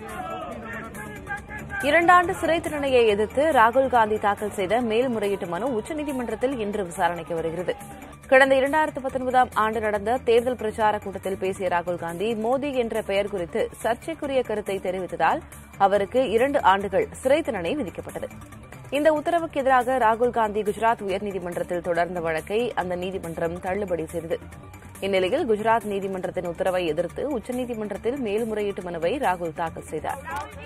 2 ஆண்டு சிறை தண்டனையை எதிர்த்து ராகுல் காந்தி தாக்கல் செய்த மேல்முறையீட்டு மனு உச்சநீதிமன்றத்தில் இன்று விசாரணைக்கு வருகிறது. கடந்த 2019ஆம் ஆண்டு நடந்த தேர்தல் பிரச்சார கூட்டத்தில் பேசிய ராகுல் காந்தி மோடி என்ற பெயர் குறித்து சர்ச்சைக்குரிய கருத்தை தெரிவித்ததால் அவருக்கு 2 ஆண்டுகள் சிறை தண்டனை விதிக்கப்பட்டது. இந்த உத்தரவுக்கு எதிராக ராகுல் காந்தி குஜராத் உயர்நீதிமன்றத்தில் தொடர்ந்த வழக்கை அந்த நீதிமன்றம் தள்ளுபடி செய்தது. இந்நிலையில் குஜராத் நீதிமன்றத்தின் உத்தரவை எதிர்த்து உச்சநீதிமன்றத்தில் மேல்முறையீட்டு மனுவை ராகுல் தாக்கல் செய்தார்.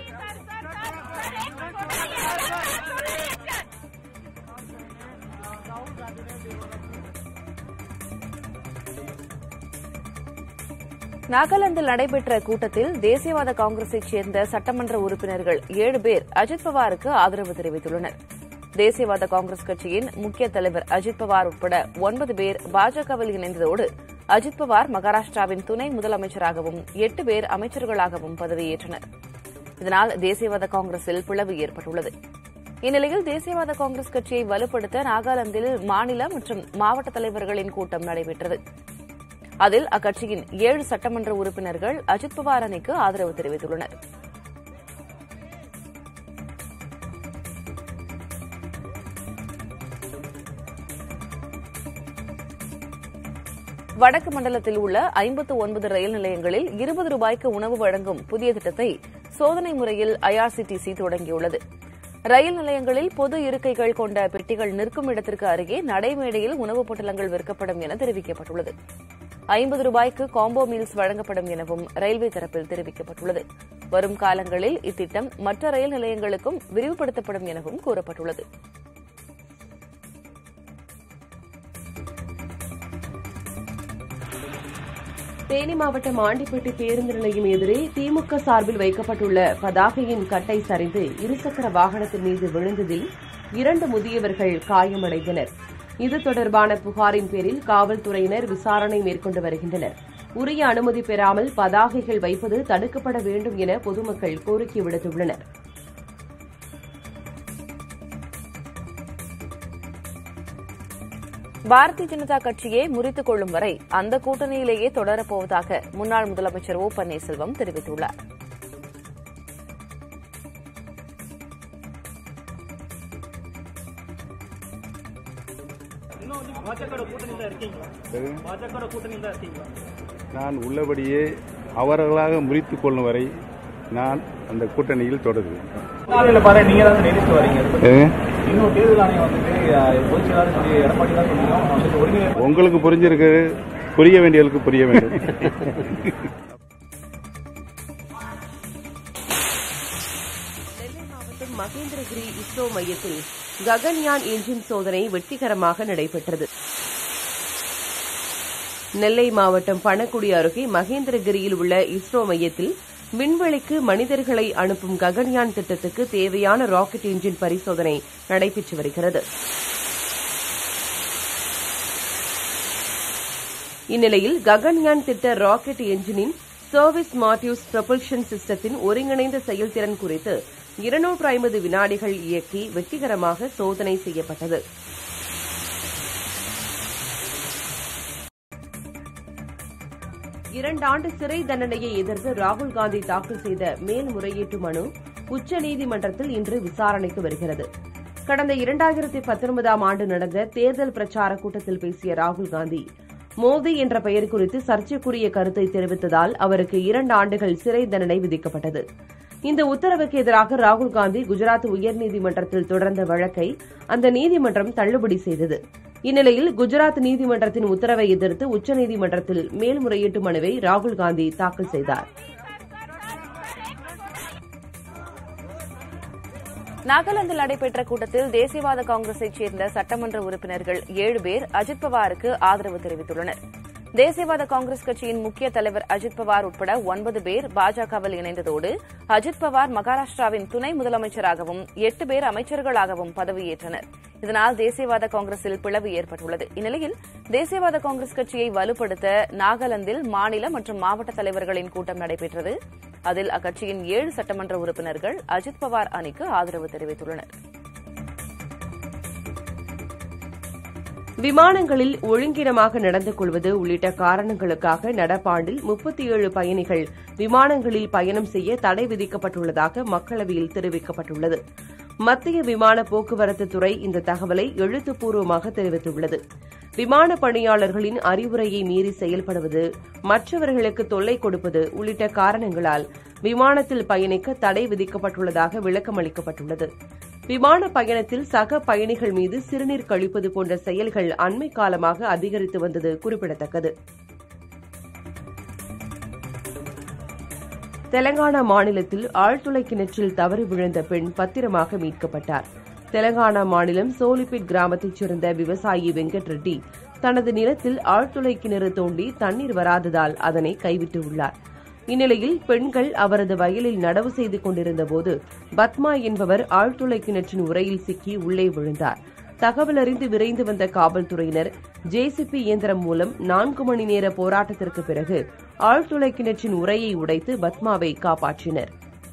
நாகாலாந்தில் நடைபெற்ற கூட்டத்தில் தேசியவாத காங்கிரஸைச் சேர்ந்த சட்டமன்ற உறுப்பினர்கள் 7 பேர் அஜித் பவாருக்கு ஆதரவு தெரிவித்துள்ளனர். தேசியவாத காங்கிரஸ் கட்சியின் முக்கிய தலைவர் அஜித் பவார் உட்பட 9 பேர் பாஜகவில் இணைந்ததோடு அஜித் பவார் மகாராஷ்டிராவின் துணை முதலமைச்சராகவும் 8 பேர் அமைச்சர்களாகவும் பதவியேற்றனர். இதனால் தேசியவாத காங்கிரஸில் பிளவு ஏற்பட்டுள்ளது. இந்நிலையில் தேசியவாத காங்கிரஸ் கட்சியை வலுப்படுத்த நாகாலாந்தில் மாநில மற்றும் மாவட்ட தலைவர்களின் கூட்டம் நடைபெற்றது. அதில் அக்கட்சியின் 7 சட்டமன்ற உறுப்பினர்கள் அஜித் பவார் அணிக்கு ஆதரவு தெரிவித்துள்ளனர். வடக்கு மண்டலத்தில் உள்ள 59 ரயில் நிலையங்களில் 20 ரூபாய்க்கு உணவு வழங்கும் புதிய திட்டத்தை சோதனை முறையில் ஐஆர்சிடிசி தொடங்கியுள்ளது. ரயில் நிலையங்களில் பொது இருக்கைகள் கொண்ட பெட்டிகள் நிற்கும் இடத்திற்கு அருகே நடைமேடையில் உணவுப் பொட்டலங்கள் விற்கப்படும் என தெரிவிக்கப்பட்டுள்ளது. 50 ரூபாய்க்கு காம்போ மீல்ஸ் வழங்கப்படும் எனவும் ரயில்வே தரப்பில் தெரிவிக்கப்பட்டுள்ளது. வரும் காலங்களில் இத்திட்டம் மற்ற ரயில் நிலையங்களுக்கும் விரிவுபடுத்தப்படும் எனவும் கூறப்பட்டுள்ளது. தேனி மாவட்டம் ஆண்டிப்பட்டி பேருந்து நிலையம் எதிரே திமுக சார்பில் வைக்கப்பட்டுள்ள பதாகையின் கட்டை சரிந்து இருசக்கர வாகனத்தின் மீது விழுந்ததில் 2 முதியவர்கள் காயமடைந்தனர். இது தொடர்பான புகாரின் பேரில் காவல்துறையினர் விசாரணை மேற்கொண்டு வருகின்றனர். உரிய அனுமதி பெறாமல் பதாகைகள் வைப்பது தடுக்கப்பட வேண்டும் என பொதுமக்கள் கோரிக்கை விடுத்துள்ளனர். பாரதிய ஜனதா கட்சியை முறித்துக் கொள்ளும் வரை அந்த கூட்டணியிலேயே தொடரப்போவதாக முன்னாள் முதலமைச்சர் ஓ பன்னீர்செல்வம் தெரிவித்துள்ளார். நான் உள்ளபடியே அவர்களாக முறித்துக் கொள்ளும் வரை நான் அந்த கூட்டணியில் தொடருவேன். உங்களுக்கு புரிஞ்சிருக்கு, புரிய வேண்டியவர்களுக்கு புரிய வேண்டும். நெல்லை மாவட்டம் மகேந்திரகிரி இஸ்ரோ மையத்தில் ககன்யான் என்ஜின் சோதனை வெற்றிகரமாக நடைபெற்றது. நெல்லை மாவட்டம் பணக்குடி அருகே மகேந்திரகிரியில் உள்ள இஸ்ரோ மையத்தில் விண்வெளிக்கு மனிதர்களை அனுப்பும் ககன்யான் திட்டத்துக்கு தேவையான ராக்கெட் என்ஜின் பரிசோதனை நடைபெற்று வருகிறது. இந்நிலையில் ககன்யான் திட்ட ராக்கெட் என்ஜினின் சர்வீஸ் மாடியூஸ் ப்ரொபல்ஷன் சிஸ்டத்தின் ஒருங்கிணைந்த செயல்திறன் குறித்து 250 வினாடிகள் இயக்கி வெற்றிகரமாக சோதனை செய்யப்பட்டது. இரண்டாண்டு சிறை தண்டனையை எதிர்த்து ராகுல் காந்தி தாக்கல் செய்த மேல்முறையீட்டு மனு உச்சநீதிமன்றத்தில் இன்று விசாரணைக்கு வருகிறது. கடந்த 2019ஆம் ஆண்டு நடந்த தேர்தல் பிரச்சார கூட்டத்தில் பேசிய ராகுல் காந்தி மோடி என்ற பெயர் குறித்து சர்ச்சைக்குரிய கருத்தை தெரிவித்ததால் அவருக்கு 2 ஆண்டுகள் சிறை தண்டனை விதிக்கப்பட்டது. இந்த உத்தரவுக்கு எதிராக ராகுல் காந்தி குஜராத் உயர்நீதிமன்றத்தில் தொடர்ந்த வழக்கை அந்த நீதிமன்றம் தள்ளுபடி செய்தது. இந்நிலையில் குஜராத் நீதிமன்றத்தின் உத்தரவை எதிர்த்து உச்சநீதிமன்றத்தில் மேல்முறையீட்டு மனுவை ராகுல் காந்தி தாக்கல் செய்தார். நாகாலாந்தில் நடைபெற்ற கூட்டத்தில் தேசியவாத காங்கிரஸைச் சேர்ந்த சட்டமன்ற உறுப்பினர்கள் 7 பேர் அஜித் பவாருக்கு ஆதரவு தெரிவித்துள்ளனர். தேசியவாத காங்கிரஸ் கட்சியின் முக்கிய தலைவர் அஜித் பவார் உட்பட 9 பேர் பாஜகவில் இணைந்ததோடு அஜித் பவார் மகாராஷ்டிராவின் துணை முதலமைச்சராகவும் 8 பேர் அமைச்சர்களாகவும் பதவியேற்றனர். இதனால் தேசியவாத காங்கிரஸில் பிளவு ஏற்பட்டுள்ளது. இந்நிலையில் தேசியவாத காங்கிரஸ் கட்சியை வலுப்படுத்த நாகாலாந்தில் மாநில மற்றும் மாவட்ட தலைவர்களின் கூட்டம் நடைபெற்றது. அதில் அக்கட்சியின் 7 சட்டமன்ற உறுப்பினர்கள் அஜித் பவார் அணிக்கு ஆதரவு தெரிவித்துள்ளனர். விமானங்களில் ஒழுங்கினமாக நடந்து கொள்வது உள்ளிட்ட காரணங்களுக்காக நடப்பாண்டில் 37 பயணிகள் விமானங்களில் பயணம் செய்ய தடை விதிக்கப்பட்டுள்ளதாக மக்களவையில் தெரிவிக்கப்பட்டுள்ளது. மத்திய விமான போக்குவரத்து துறை இந்த தகவலை எழுத்துப்பூர்வமாக தெரிவித்துள்ளது. விமான பணியாளர்களின் அறிவுரையை மீறி செயல்படுவது, மற்றவர்களுக்கு தொல்லை கொடுப்பது உள்ளிட்ட காரணங்களால் விமானத்தில் பயணிக்க தடை விதிக்கப்பட்டுள்ளதாக விளக்கமளிக்கப்பட்டுள்ளது. விமான பயணத்தில் சக பயணிகள் மீது சிறுநீர் கழிப்பது போன்ற செயல்கள் அண்மை காலமாக அதிகரித்து வந்தது குறிப்பிடத்தக்கது. தெலங்கானா மாநிலத்தில் ஆழ்துளை கிணற்றில் தவறி விழுந்த பெண் பத்திரமாக மீட்கப்பட்டார். தெலங்கானா மாநிலம் சோலிபிட் கிராமத்தைச் சேர்ந்த விவசாயி வெங்கட் ரெட்டி தனது நிலத்தில் ஆழ்துளை கிணறு தோண்டி தண்ணீர் வராததால் அதனை கைவிட்டுள்ளார். இந்நிலையில் பெண்கள் அவரது வயலில் நடவு செய்து கொண்டிருந்தபோது பத்மா என்பவர் ஆழ்துளை கிணற்றின் உரையில் சிக்கி உள்ளே விழுந்தார். தகவல் அறிந்து விரைந்து வந்த காவல்துறையினர் ஜேசிபி இயந்திரம் மூலம் 4 மணி நேர போராட்டத்திற்கு பிறகு ஆழ்துளை கிணற்றின் உரையை உடைத்து பத்மாவை காப்பாற்றினர்.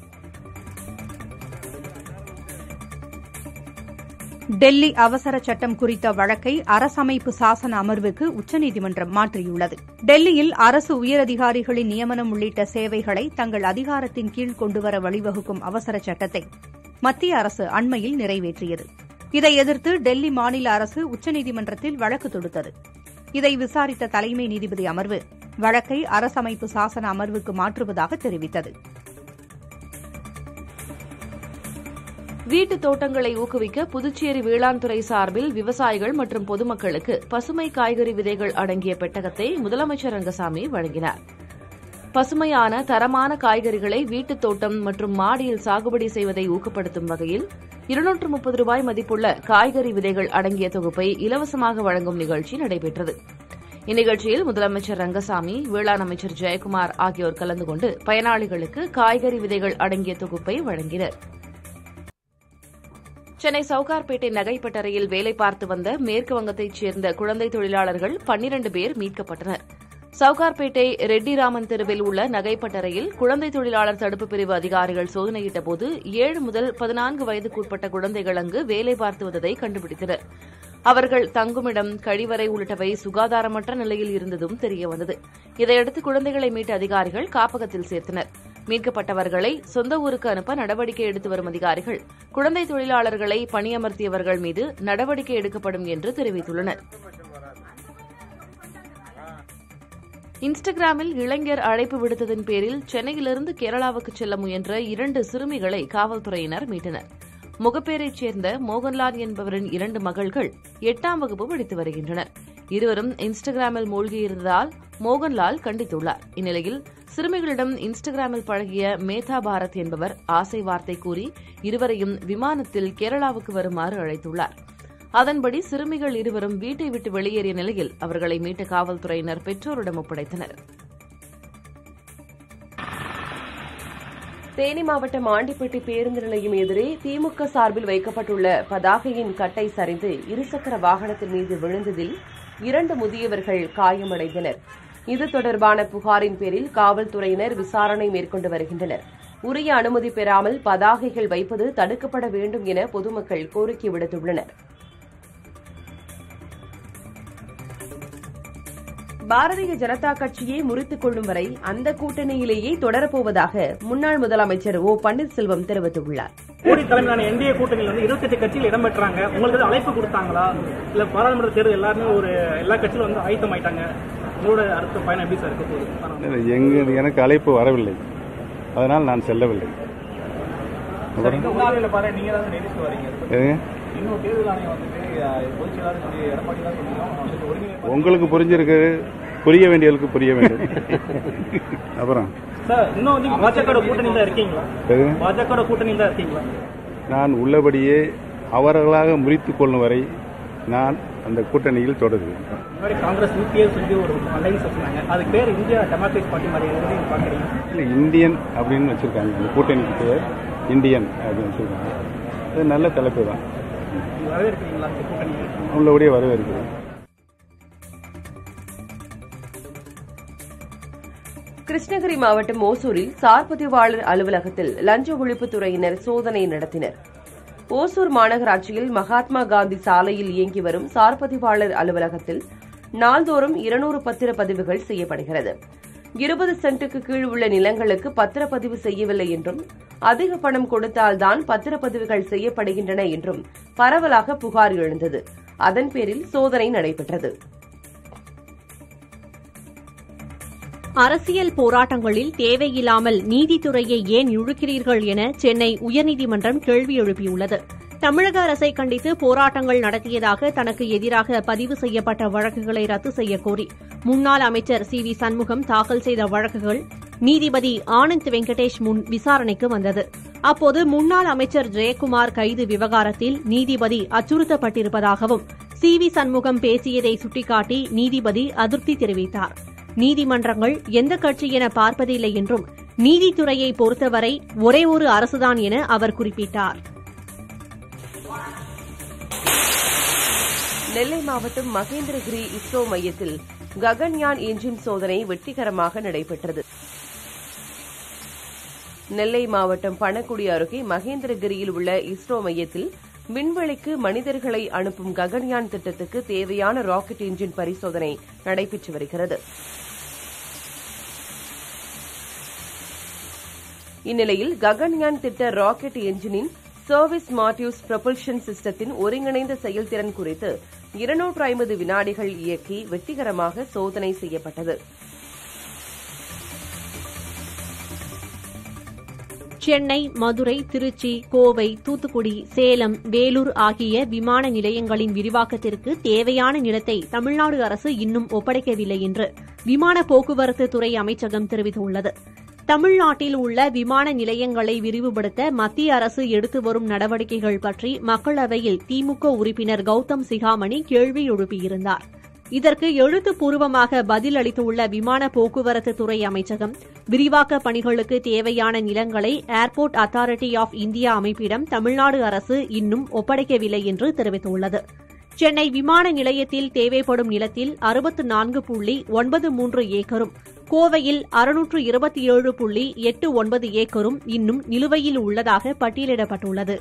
டெல்லி அவசர சட்டம் குறித்த வழக்கை அரசமைப்பு சாசன அமர்வுக்கு உச்சநீதிமன்றம் மாற்றியுள்ளது. டெல்லியில் அரசு உயரதிகாரிகளின் நியமனம் உள்ளிட்ட சேவைகளை தங்கள் அதிகாரத்தின் கீழ் கொண்டுவர வழிவகுக்கும் அவசர சட்டத்தை மத்திய அரசு அண்மையில் நிறைவேற்றியது. இதை எதிர்த்து டெல்லி மாநில அரசு உச்சநீதிமன்றத்தில் வழக்கு தொடுத்தது. இதை விசாரித்த தலைமை நீதிபதி அமர்வு வழக்கை அரசமைப்பு சாசன அமர்வுக்கு மாற்றுவதாக தெரிவித்தது. வீட்டுத் தோட்டங்களை ஊக்குவிக்க புதுச்சேரி வேளாண் துறை சார்பில் விவசாயிகள் மற்றும் பொதுமக்களுக்கு பசுமை காய்கறி விதைகள் அடங்கிய பெட்டகத்தை முதலமைச்சர் ரங்கசாமி வழங்கினார். பசுமையான தரமான காய்கறிகளை வீட்டுத் தோட்டம் மற்றும் மாடியில் சாகுபடி செய்வதை ஊக்கப்படுத்தும் வகையில் 230 ரூபாய் மதிப்புள்ள காய்கறி விதைகள் அடங்கிய தொகுப்பை இலவசமாக வழங்கும் நிகழ்ச்சி நடைபெற்றது. இந்நிகழ்ச்சியில் முதலமைச்சர் ரங்கசாமி, வேளாண் அமைச்சர் ஜெயக்குமார் ஆகியோர் கலந்து கொண்டு பயனாளிகளுக்கு காய்கறி விதைகள் அடங்கிய தொகுப்பை வழங்கினர். சென்னை சவுகார்பேட்டை நகைப்பட்டறையில் வேலை பார்த்து வந்த மேற்குவங்கத்தைச் சேர்ந்த குழந்தை தொழிலாளர்கள் 12 பேர் மீட்கப்பட்டனர். சவுகார்பேட்டை ரெட்டிராமன் தெருவில் உள்ள நகைப்பட்டறையில் குழந்தை தொழிலாளர் தடுப்பு பிரிவு அதிகாரிகள் சோதனையிட்டபோது 7 முதல் 14 வயதுக்குட்பட்ட குழந்தைகள் அங்கு வேலை பார்த்து வந்ததை கண்டுபிடித்தனர். அவர்கள் தங்குமிடம், கழிவறை உள்ளிட்டவை சுகாதாரமற்ற நிலையில் இருந்ததும் தெரியவந்தது. இதையடுத்து குழந்தைகளை மீட்ட அதிகாரிகள் காப்பகத்தில் சேர்த்தனர். மீட்கப்பட்டவர்களை சொந்த ஊருக்கு அனுப்ப நடவடிக்கை எடுத்து வரும் அதிகாரிகள் குழந்தை தொழிலாளர்களை பணியமர்த்தியவர்கள் மீது நடவடிக்கை எடுக்கப்படும் என்று தெரிவித்துள்ளனர். இன்ஸ்டாகிராமில் இளைஞர் அழைப்பு விடுத்ததன் பேரில் சென்னையிலிருந்து கேரளாவுக்கு செல்ல முயன்ற 2 சிறுமிகளை காவல்துறையினர் மீட்டனர். முகப்பேரைச் சேர்ந்த மோகன்லால் என்பவரின் 2 மகள்கள் 8ஆம் வகுப்பு படித்து வருகின்றனர். இருவரும் இன்ஸ்டாகிராமில் மூழ்கியிருந்ததால் மோகன்லால் கண்டித்துள்ளார். இந்நிலையில் சிறுமிகளிடம் இன்ஸ்டாகிராமில் பழகிய மேதா பாரத் என்பவர் ஆசை வார்த்தை கூறி இருவரையும் விமானத்தில் கேரளாவுக்கு வருமாறு அழைத்துள்ளார். அதன்படி சிறுமிகள் இருவரும் வீட்டை விட்டு வெளியேறிய நிலையில் அவர்களை மீட்ட காவல்துறையினர் பெற்றோரிடம் ஒப்படைத்தனர். தேனி மாவட்டம் ஆண்டிப்பட்டி பேருந்து நிலையம் எதிரே திமுக சார்பில் வைக்கப்பட்டுள்ள பதாகையின் கட்டை சரிந்து இருசக்கர வாகனத்தின் மீது விழுந்ததில் 2 முதியவர்கள் காயமடைந்தனர். இது தொடர்பான புகாரின் பேரில் காவல்துறையினர் விசாரணை மேற்கொண்டு வருகின்றனர். உரிய அனுமதி பெறாமல் பதாகைகள் வைப்பது தடுக்கப்பட வேண்டும் என பொதுமக்கள் கோரிக்கை விடுத்துள்ளனர். பாரதிய ஜனதா கட்சியை முறித்துக் கொள்ளும் வரை அந்த கூட்டணியிலேயே தொடரப்போவதாக முன்னாள் முதலமைச்சர் ஓ பன்னீர்செல்வம் தெரிவித்துள்ளார். மோடி தலைமையிலான என்டிஏ கூட்டணியில் 28 கட்சிகள் இடம்பெற்றாங்க. உங்களுக்கு அழைப்பு கொடுத்தாங்களா? இல்ல பாராளுமன்ற தேர்தல் எல்லாருமே எல்லா கட்சியிலும் ஆயத்தமாயிட்டாங்க. உங்களோட அடுத்த பயணம் எப்படி சார் இருக்க போகுது? எனக்கு அழைப்பு வரவில்லை, அதனால் நான் செல்லவில்லை. உங்களுக்கு புரிஞ்சிருக்கு, புரிய வேண்டியவர்களுக்கு புரிய வேண்டும். அப்புறம் பாஜக கூட்டணியில் தான் இருக்கீங்களா? நான் உள்ளபடியே அவர்களாக முறித்துக் கொள்ளும் வரை நான் அந்த கூட்டணியில் தொடருவேன். காங்கிரஸ் சொல்லி ஒரு அலைன்ஸ் வச்சிருக்காங்க. அதுக்கு பேர் இந்தியா டெமோக்ராட்டிக் பார்ட்டி மாதிரி பாக்குறீங்க? இல்லை, இந்தியன் அப்படின்னு வச்சிருக்காங்க. அந்த கூட்டணிக்கு பேர் இந்தியன் அப்படின்னு வச்சிருக்காங்க. அது நல்ல தலைப்பு தான். வரவேற்கிறீங்களா அந்த கூட்டணியை? உள்ளபடியே வரவேற்கிறேன். கிருஷ்ணகிரி மாவட்டம் ஓசூரில் சார் பதிவாளர் அலுவலகத்தில் லஞ்ச ஒழிப்புத்துறையினர் சோதனை நடத்தினர். ஓசூர் மாநகராட்சியில் மகாத்மா காந்தி சாலையில் இயங்கி வரும் சார்பதிவாளர் அலுவலகத்தில் நாள்தோறும் 200 பத்திரப்பதிவுகள் செய்யப்படுகிறது. 20 சென்ட்டுக்கு கீழ் உள்ள நிலங்களுக்கு பத்திரப்பதிவு செய்யவில்லை என்றும், அதிக பணம் கொடுத்தால்தான் பத்திரப்பதிவுகள் செய்யப்படுகின்றன என்றும் பரவலாக புகார் எழுந்தது. அதன் பேரில் சோதனை நடைபெற்றது. அரசியல் போராட்டங்களில் தேவையில்லாமல் நீதித்துறையை ஏன் இழுக்கிறீர்கள் என சென்னை உயர்நீதிமன்றம் கேள்வி எழுப்பியுள்ளது. தமிழக அரசை கண்டித்து போராட்டங்கள் நடத்தியதாக தனக்கு எதிராக பதிவு செய்யப்பட்ட வழக்குகளை ரத்து செய்யக்கோரி முன்னாள் அமைச்சர் சி வி சண்முகம் தாக்கல் செய்த வழக்குகள் நீதிபதி ஆனந்த் வெங்கடேஷ் முன் விசாரணைக்கு வந்தது. அப்போது முன்னாள் அமைச்சர் ஜெயக்குமார் கைது விவகாரத்தில் நீதிபதி அச்சுறுத்தப்பட்டிருப்பதாகவும் சி வி சண்முகம் பேசியதை சுட்டிக்காட்டி நீதிபதி அதிருப்தி தெரிவித்தார். நீதிமன்றங்கள் எந்த கட்சி என பார்ப்பதில்லை என்றும் நீதித்துறையை பொறுத்தவரை ஒரே ஒரு அரசுதான் என அவர் குறிப்பிட்டார். நெல்லை மாவட்டம் மகேந்திரகிரி இஸ்ரோ மையத்தில் ககன்யான் என்ஜின் சோதனை வெற்றிகரமாக நடைபெற்றது. நெல்லை மாவட்டம் பணக்குடி அருகே மகேந்திரகிரியில் உள்ள இஸ்ரோ மையத்தில் விண்வெளிக்கு மனிதர்களை அனுப்பும் ககன்யான் திட்டத்துக்கு தேவையான ராக்கெட் என்ஜின் பரிசோதனை நடைபெற்று வருகிறது. இந்நிலையில் ககன்யான் திட்ட ராக்கெட் என்ஜினின் சர்வீஸ் மாடியூஸ் ப்ரொபல்ஷன் சிஸ்டத்தின் ஒருங்கிணைந்த செயல்திறன் குறித்து 250 வினாடிகள் இயக்கி வெற்றிகரமாக சோதனை செய்யப்பட்டது. சென்னை, மதுரை, திருச்சி, கோவை, தூத்துக்குடி, சேலம், வேலூர் ஆகிய விமான நிலையங்களின் விரிவாக்கத்திற்கு தேவையான நிலத்தை தமிழ்நாடு அரசு இன்னும் ஒப்படைக்கவில்லை என்று விமான போக்குவரத்து துறை அமைச்சகம் தெரிவித்துள்ளது. தமிழ்நாட்டில் உள்ள விமான நிலையங்களை விரிவுபடுத்த மத்திய அரசு எடுத்து வரும் நடவடிக்கைகள் பற்றி மக்களவையில் திமுக உறுப்பினர் கௌதம் சிகாமணி கேள்வி எழுப்பியிருந்தார். இதற்கு எழுத்துப்பூர்வமாக பதில் அளித்துள்ள விமான போக்குவரத்து துறை அமைச்சகம், விரிவாக்க பணிகளுக்கு தேவையான நிலங்களை ஏர்போர்ட் அத்தாரிட்டி ஆஃப் இந்தியா அமைப்பிடம் தமிழ்நாடு அரசு இன்னும் ஒப்படைக்கவில்லை என்று தெரிவித்துள்ளது. சென்னை விமான நிலையத்தில் தேவைப்படும் நிலத்தில் 64.93 ஏக்கரும், கோவையில் 627.89 ஏக்கரும் இன்னும் நிலுவையில் உள்ளதாக பட்டியலிடப்பட்டுள்ளது.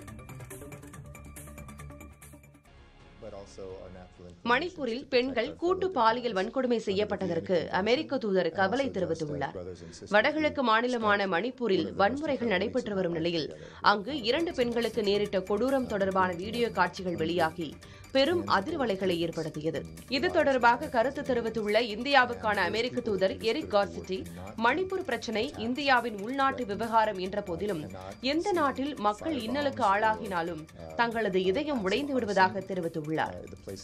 மணிப்பூரில் பெண்கள் கூட்டு பாலியல் வன்கொடுமை செய்யப்பட்டதற்கு அமெரிக்க தூதர் கவலை தெரிவித்துள்ளார். வடகிழக்கு மாநிலமான மணிப்பூரில் வன்முறைகள் நடைபெற்று வரும் நிலையில் அங்கு 2 பெண்களுக்கு நேரிட்ட கொடூரம் தொடர்பான வீடியோ காட்சிகள் வெளியாகி பெரும் அதிர்வலைகளை ஏற்படுத்தியது. இது தொடர்பாக கருத்து தெரிவித்துள்ள இந்தியாவுக்கான அமெரிக்க தூதர் எரிக் கார்சிட்டி, மணிப்பூர் பிரச்சினை இந்தியாவின் உள்நாட்டு விவகாரம் என்ற போதிலும் எந்த நாட்டில் மக்கள் இன்னலுக்கு ஆளாகினாலும் தங்களது இதயம் உடைந்து விடுவதாக தெரிவித்துள்ளார்.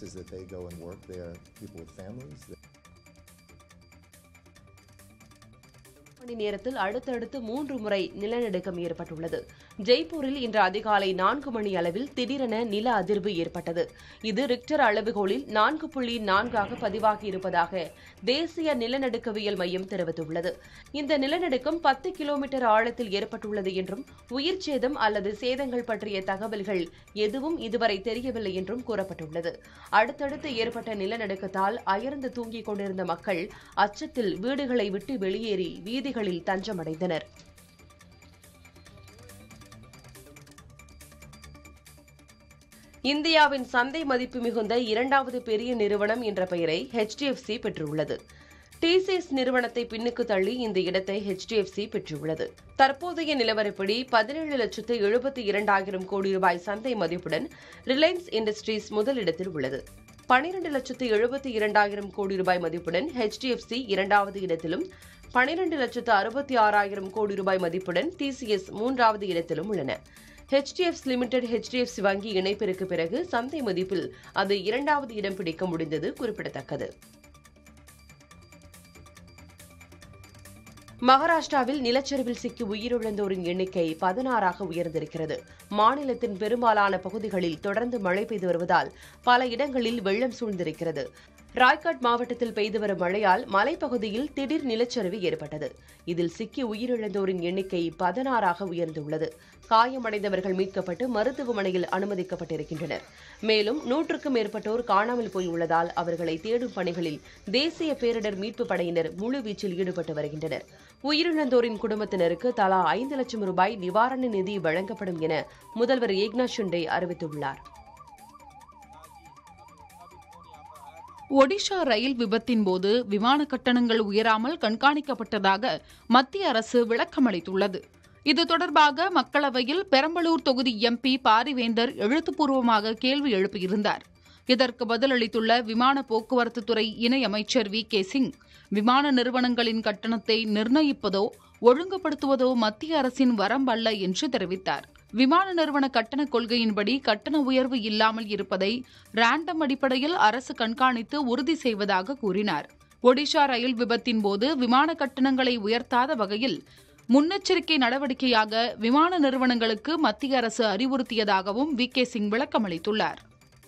மணி நேரத்தில் அடுத்தடுத்து 3 முறை நிலநடுக்கம் ஏற்பட்டுள்ளது. ஜெய்ப்பூரில் இன்று அதிகாலை 4 மணி அளவில் திடீரென நில அதிர்வு ஏற்பட்டது. இது ரிக்டர் அளவுகோலில் 4.4 பதிவாகி இருப்பதாக தேசிய நிலநடுக்கவியல் மையம் தெரிவித்துள்ளது. இந்த நிலநடுக்கம் 10 கிலோமீட்டர் ஆழத்தில் ஏற்பட்டுள்ளது என்றும் உயிர் சேதம் அல்லது சேதங்கள் பற்றிய தகவல்கள் எதுவும் இதுவரை தெரியவில்லை என்றும் கூறப்பட்டுள்ளது. அடுத்தடுத்து ஏற்பட்ட நிலநடுக்கத்தால் அயர்ந்து தூங்கிக் கொண்டிருந்த மக்கள் அச்சத்தில் வீடுகளை விட்டு வெளியேறி வீதிகளில் தஞ்சமடைந்தனர். இந்தியாவின் சந்தை மதிப்பு மிகுந்த 2வது பெரிய நிறுவனம் என்ற பெயரை HDFC பெற்றுள்ளது. டிசிஎஸ் நிறுவனத்தை பின்னுக்கு தள்ளி இந்த இடத்தை HDFC பெற்றுள்ளது. தற்போதைய நிலவரப்படி 17,72,000 கோடி ரூபாய் சந்தை மதிப்புடன் ரிலையன்ஸ் இண்டஸ்ட்ரீஸ் முதலிடத்தில் உள்ளது. 12,72,000 கோடி ரூபாய் மதிப்புடன் HDFC 2வது இடத்திலும், 12,66,000 கோடி ரூபாய் மதிப்புடன் TCS 3வது இடத்திலும் உள்ளன. HDFC லிமிடெட் HDFC வங்கி இணைப்பிற்கு பிறகு சந்தை மதிப்பில் அது 2வது இடம் பிடிக்க முடிந்தது குறிப்பிடத்தக்கது. மகாராஷ்டிராவில் நிலச்சரிவில் சிக்கி உயிரிழந்தோரின் எண்ணிக்கை 16ஆக உயர்ந்திருக்கிறது. மாநிலத்தின் பெரும்பாலான பகுதிகளில் தொடர்ந்து மழை பெய்து வருவதால் பல இடங்களில் வெள்ளம் சூழ்ந்திருக்கிறது. ராய்காட் மாவட்டத்தில் பெய்து வரும் மழையால் மலைப்பகுதியில் திடீர் நிலச்சரிவு ஏற்பட்டது. இதில் சிக்கி உயிரிழந்தோரின் எண்ணிக்கை 16ஆக உயர்ந்துள்ளது. காயமடைந்தவர்கள் மீட்கப்பட்டு மருத்துவமனையில் அனுமதிக்கப்பட்டிருக்கின்றனர். மேலும் 100க்கும் மேற்பட்டோர் காணாமல் போயுள்ளதால் அவர்களை தேடும் பணிகளில் தேசிய பேரிடர் மீட்புப் படையினர் முழுவீச்சில் ஈடுபட்டு வருகின்றனர். உயிரிழந்தோரின் குடும்பத்தினருக்கு தலா 5 லட்சம் ரூபாய் நிவாரண நிதி வழங்கப்படும் என முதல்வர் ஏக்நாத் ஷிண்டே அறிவித்துள்ளார். ஒடிஷா ரயில் விபத்தின் போது விமான கட்டணங்கள் உயராமல் கண்காணிக்கப்பட்டதாக மத்திய அரசு விளக்கமளித்துள்ளது. இது தொடர்பாக மக்களவையில் பெரம்பலூர் தொகுதி MP பாரிவேந்தர் எழுத்துப்பூர்வமாக கேள்வி எழுப்பியிருந்தார். இதற்கு பதிலளித்துள்ள விமான போக்குவரத்து துறை இணையமைச்சர் VK சிங், விமான நிறுவனங்களின் கட்டணத்தை நிர்ணயிப்பதோ ஒழுங்குபடுத்துவதோ மத்திய அரசின் வரம்பல்ல என்று தெரிவித்தார். விமான நிறுவன கட்டண கொள்கையின்படி கட்டண உயர்வு இல்லாமல் இருப்பதை ரேண்டம் அடிப்படையில் அரசு கண்காணித்து உறுதி செய்வதாக கூறினார். ஒடிஷா ரயில் விபத்தின் போது விமான கட்டணங்களை உயர்த்தாத வகையில் முன்னெச்சரிக்கை நடவடிக்கையாக விமான நிறுவனங்களுக்கு மத்திய அரசு அறிவுறுத்தியதாகவும் VK சிங் விளக்கமளித்துள்ளார்.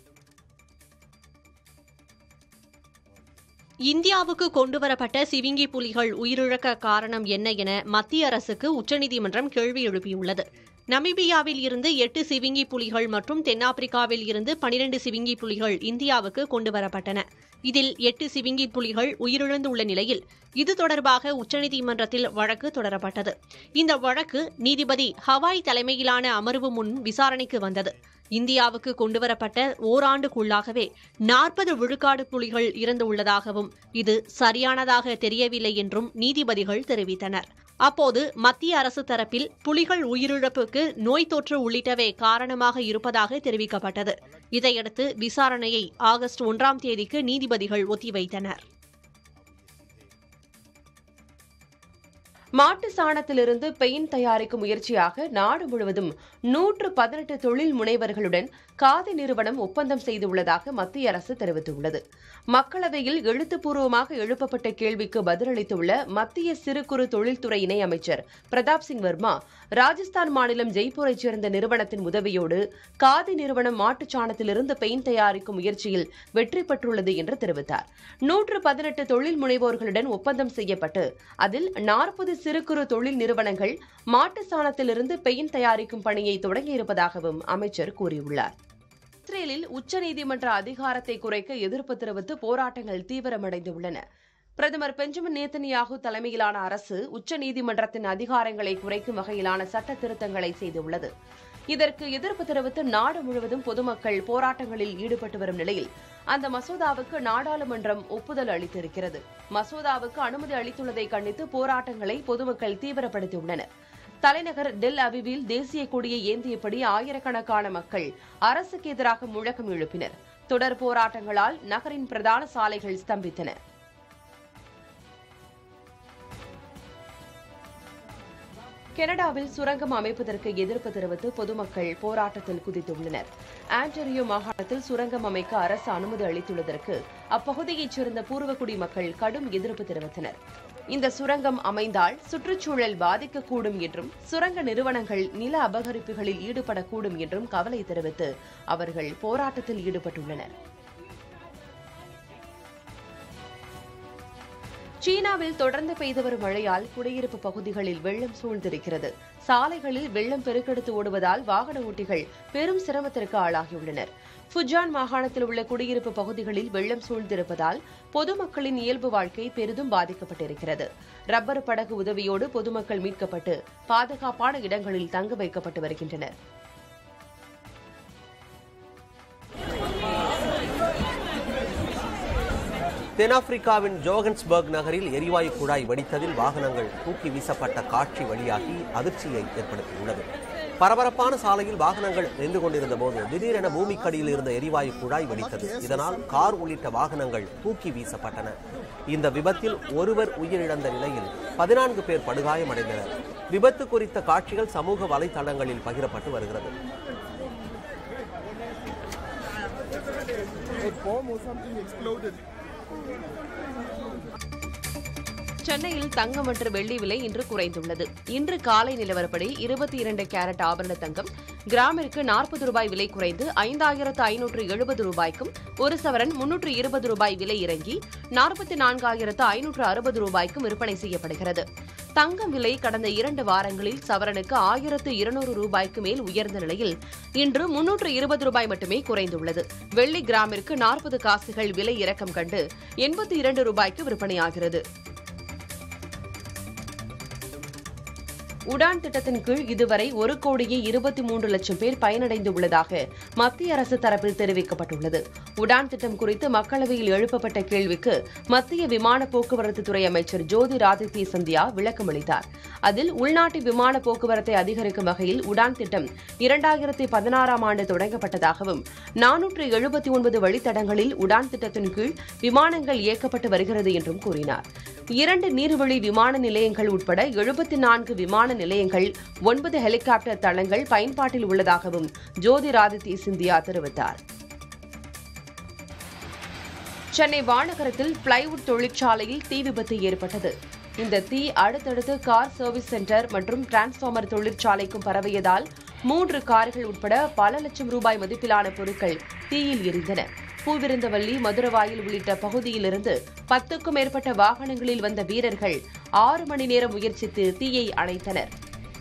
இந்தியாவுக்கு கொண்டுவரப்பட்ட சிவிங்கி புலிகள் உயிரிழக்க காரணம் என்ன என மத்திய அரசுக்கு உச்சநீதிமன்றம் கேள்வி எழுப்பியுள்ளது. நமீபியாவில் இருந்து 8 சிவிங்கி புலிகள் மற்றும் தென்னாப்பிரிக்காவில் இருந்து 12 சிவிங்கி புலிகள் இந்தியாவுக்கு கொண்டுவரப்பட்டன. இதில் 8 சிவிங்கி புலிகள் உயிரிழந்துள்ள நிலையில் இது தொடர்பாக உச்சநீதிமன்றத்தில் வழக்கு தொடரப்பட்டது. இந்த வழக்கு நீதிபதி ஹவாய் தலைமையிலான அமர்வு முன் விசாரணைக்கு வந்தது. இந்தியாவுக்கு கொண்டுவரப்பட்ட ஓராண்டுக்குள்ளாகவே 40 விழுக்காடு புலிகள் இறந்துள்ளதாகவும் இது சரியானதாக தெரியவில்லை என்றும் நீதிபதிகள் தெரிவித்தனர். அப்போது மத்திய அரசு தரப்பில் புலிகள் உயிரிழப்புக்கு நோய் தொற்று உள்ளிட்டவை காரணமாக இருப்பதாக தெரிவிக்கப்பட்டது. இதையடுத்து விசாரணையை ஆகஸ்ட் 1ஆம் தேதிக்கு நீதிபதிகள் ஒத்திவைத்தனர். மாட்டு சாணத்திலிருந்து பெயிண்ட் தயாரிக்கும் முயற்சியாக நாடு முழுவதும் 118 தொழில் முனைவர்களுடன் காதி நிறுவனம் ஒப்பந்தம் செய்துள்ளதாக மத்திய அரசு தெரிவித்துள்ளது. மக்களவையில் எழுத்துப்பூர்வமாக எழுப்பப்பட்ட கேள்விக்கு பதிலளித்துள்ள மத்திய சிறு குறு தொழில்துறை இணையமைச்சர் பிரதாப் சிங் வர்மா, ராஜஸ்தான் மாநிலம் ஜெய்ப்பூரைச் சேர்ந்த நிறுவனத்தின் உதவியோடு காதி நிறுவனம் மாட்டுச் சாணத்திலிருந்து பெயிண்ட் தயாரிக்கும் முயற்சியில் வெற்றி பெற்றுள்ளது என்று தெரிவித்தார். 118 தொழில் முனைவோர்களுடன் ஒப்பந்தம் செய்யப்பட்டு அதில் 40 சிறு குறு தொழில் நிறுவனங்கள் மாட்டு சாணத்திலிருந்து பெயிண்ட் தயாரிக்கும் பணியை தொடங்கியிருப்பதாகவும் அமைச்சர் கூறியுள்ளார். இஸ்ரேலில் உச்சநீதிமன்ற அதிகாரத்தை குறைக்க எதிர்ப்பு தெரிவித்து போராட்டங்கள் தீவிரமடைந்துள்ளன. பிரதமர் பெஞ்சமின் நேத்தன்யாகு தலைமையிலான அரசு உச்சநீதிமன்றத்தின் அதிகாரங்களை குறைக்கும் வகையிலான சட்ட திருத்தங்களை செய்துள்ளது. இதற்கு எதிர்ப்பு தெரிவித்து நாடு முழுவதும் பொதுமக்கள் போராட்டங்களில் ஈடுபட்டு வரும் நிலையில் அந்த மசோதாவுக்கு நாடாளுமன்றம் ஒப்புதல் அளித்திருக்கிறது. மசோதாவுக்கு அனுமதி அளித்துள்ளதை கண்டித்து போராட்டங்களை பொதுமக்கள் தீவிரப்படுத்தியுள்ளனர். தலைநகர் டெல் அவிவில் தேசிய கொடியை ஏந்தியபடி ஆயிரக்கணக்கான மக்கள் அரசுக்கு எதிராக முழக்கம் எழுப்பினர். தொடர் போராட்டங்களால் நகரின் பிரதான சாலைகள் ஸ்தம்பித்தன. கனடாவில் சுரங்கம் அமைப்பதற்கு எதிர்ப்பு தெரிவித்து பொதுமக்கள் போராட்டத்தில் குதித்துள்ளனர். ஆன்டரியோ மாகாணத்தில் சுரங்கம் அமைக்க அரசு அனுமதி அளித்துள்ளதற்கு அப்பகுதியைச் சேர்ந்த பூர்வக்குடி மக்கள் கடும் எதிர்ப்பு தெரிவித்தனர். இந்த சுரங்கம் அமைந்தால் சுற்றுச்சூழல் பாதிக்கக்கூடும் என்றும் சுரங்க நிறுவனங்கள் நில அபகரிப்புகளில் ஈடுபடக்கூடும் என்றும் கவலை தெரிவித்து அவர்கள் போராட்டத்தில் ஈடுபட்டுள்ளனர். சீனாவில் தொடர்ந்து பெய்து வரும் மழையால் குடியிருப்பு பகுதிகளில் வெள்ளம் சூழ்ந்திருக்கிறது. சாலைகளில் வெள்ளம் பெருக்கெடுத்து ஓடுவதால் வாகன ஓட்டிகள் பெரும் சிரமத்திற்கு ஆளாகியுள்ளனர். ஃபுஜான் மாகாணத்தில் உள்ள குடியிருப்பு பகுதிகளில் வெள்ளம் சூழ்ந்திருப்பதால் பொதுமக்களின் இயல்பு வாழ்க்கை பெரிதும் பாதிக்கப்பட்டிருக்கிறது. ரப்பர் படகு உதவியோடு பொதுமக்கள் மீட்கப்பட்டு பாதுகாப்பான இடங்களில் தங்க வைக்கப்பட்டு வருகின்றனர். தென்னாப்பிரிக்காவின் ஜோகன்ஸ்பர்க் நகரில் எரிவாயு குழாய் வெடித்ததில் வாகனங்கள் தூக்கி வீசப்பட்ட காட்சி வெளியாகி அதிர்ச்சியை ஏற்படுத்தியுள்ளது. பரபரப்பான சாலையில் வாகனங்கள் நின்று கொண்டிருந்த போது திடீரென பூமிக்கடியில் இருந்த எரிவாயு குழாய் வெடித்தது. இதனால் கார் உள்ளிட்ட வாகனங்கள் தூக்கி வீசப்பட்டன. இந்த விபத்தில் ஒருவர் உயிரிழந்த நிலையில் 14 பேர் படுகாயமடைந்தனர். விபத்து குறித்த காட்சிகள் சமூக வலைதளங்களில் பகிரப்பட்டு வருகிறது. சென்னையில் தங்கம் மற்றும் வெள்ளி விலை இன்று குறைந்துள்ளது. இன்று காலை நிலவரப்படி 22 கேரட் ஆபரண தங்கம் கிராமிற்கு 40 ரூபாய் விலை குறைந்து 5570 ரூபாய்க்கும், ஒரு சவரன் 320 ரூபாய் விலை இறங்கி 44,560 ரூபாய்க்கும் விற்பனை செய்யப்படுகிறது. தங்கம் விலை கடந்த 2 வாரங்களில் சவரனுக்கு 1200 ரூபாய்க்கு மேல் உயர்ந்த நிலையில் இன்று 320 ரூபாய் மட்டுமே குறைந்துள்ளது. வெள்ளி கிராமிற்கு 40 காசுகள் விலை இறக்கம் கண்டு 82 ரூபாய்க்கு விற்பனையாகிறது. உடான் திட்டத்தின் கீழ் இதுவரை 1,23,00,000 பேர் பயனடைந்துள்ளதாக மத்திய அரசு தரப்பில் தெரிவிக்கப்பட்டுள்ளது. உடான் திட்டம் குறித்து மக்களவையில் எழுப்பப்பட்ட கேள்விக்கு மத்திய விமான போக்குவரத்து துறை அமைச்சர் ஜோதிராதித்ய சிந்தியா விளக்கமளித்தார். அதில் உள்நாட்டு விமான போக்குவரத்தை அதிகரிக்கும் வகையில் உடான் திட்டம் 2016ஆம் ஆண்டு தொடங்கப்பட்டதாகவும் 479 வழித்தடங்களில் உடான் திட்டத்தின் கீழ் விமானங்கள் இயக்கப்பட்டு வருகிறது என்றும் கூறினார். 2 நீர்வழி விமான நிலையங்கள் உட்பட 74 விமான நிலையங்கள், 9 ஹெலிகாப்டர் தளங்கள் பயன்பாட்டில் உள்ளதாகவும் ஜோதிராதித்ய சிந்தியா தெரிவித்தார். சென்னை வானகரத்தில் பிளைவுட் தொழிற்சாலையில் தீ விபத்து ஏற்பட்டது. இந்த தீ அடுத்தடுத்து கார் சர்வீஸ் சென்டர் மற்றும் டிரான்ஸ்பார்மர் தொழிற்சாலைக்கும் பரவியதால் 3 கார்கள் உட்பட பல லட்சம் ரூபாய் மதிப்பிலான பொருட்கள் தீயில் எரிந்தன. பூவிருந்தவல்லி, மதுரவாயில் உள்ளிட்ட பகுதியிலிருந்து 10க்கும் மேற்பட்ட வாகனங்களில் வந்த வீரர்கள் 6 மணி நேரம் முயற்சித்து தீயை அணைத்தனர்.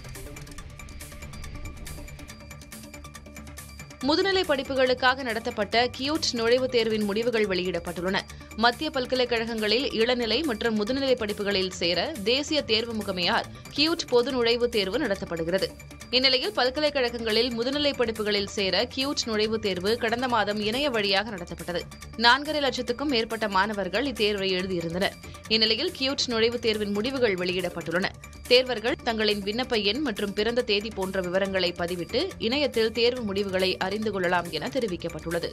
முதுநிலை படிப்புகளுக்காக நடத்தப்பட்ட கியூட் நுழைவுத் தேர்வின் முடிவுகள் வெளியிடப்பட்டுள்ளன. மத்திய பல்கலைக்கழகங்களில் இளநிலை மற்றும் முதுநிலை படிப்புகளில் சேர தேசிய தேர்வு முகமையால் கியூட் பொது நுழைவுத் தேர்வு நடத்தப்படுகிறது. இந்நிலையில் பல்கலைக்கழகங்களில் முதுநிலை படிப்புகளில் சேர கியூட் நுழைவுத் தேர்வு கடந்த மாதம் இணைய வழியாக நடத்தப்பட்டது. 4.5 லட்சத்துக்கும் மேற்பட்ட மாணவர்கள் இத்தேர்வை எழுதியிருந்தனர். இந்நிலையில் கியூட் நுழைவுத் தேர்வின் முடிவுகள் வெளியிடப்பட்டுள்ளன. தேர்வர்கள் தங்களின் விண்ணப்ப எண் மற்றும் பிறந்த தேதி போன்ற விவரங்களை பதிவிட்டு இணையத்தில் தேர்வு முடிவுகளை அறிந்து கொள்ளலாம் என தெரிவிக்கப்பட்டுள்ளது.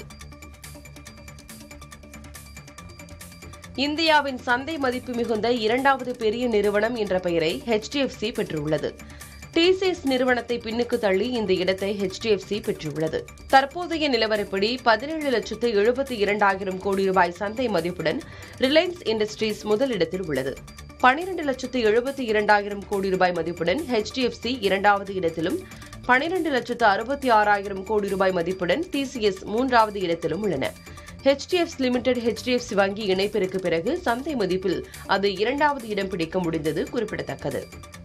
இந்தியாவின் சந்தை மதிப்பு மிகுந்த 2வது பெரிய நிறுவனம் என்ற பெயரை HDFC பெற்றுள்ளது. TCS நிறுவனத்தை பின்னுக்கு தள்ளி இந்த இடத்தை HDFC பெற்றுள்ளது. தற்போதைய நிலவரப்படி 17,72,000 கோடி ரூபாய் சந்தை மதிப்புடன் ரிலையன்ஸ் இண்டஸ்ட்ரீஸ் முதலிடத்தில் உள்ளது. 12,72,000 கோடி ரூபாய் மதிப்புடன் HDFC 2வது இடத்திலும், 12,66,000 கோடி ரூபாய் மதிப்புடன் TCS 3வது இடத்திலும் உள்ளன. HDFC லிமிடெட் HDFC வங்கி இணைப்பிற்கு பிறகு சந்தை மதிப்பில் அது 2வது இடம் பிடிக்க முடிந்தது குறிப்பிடத்தக்கது.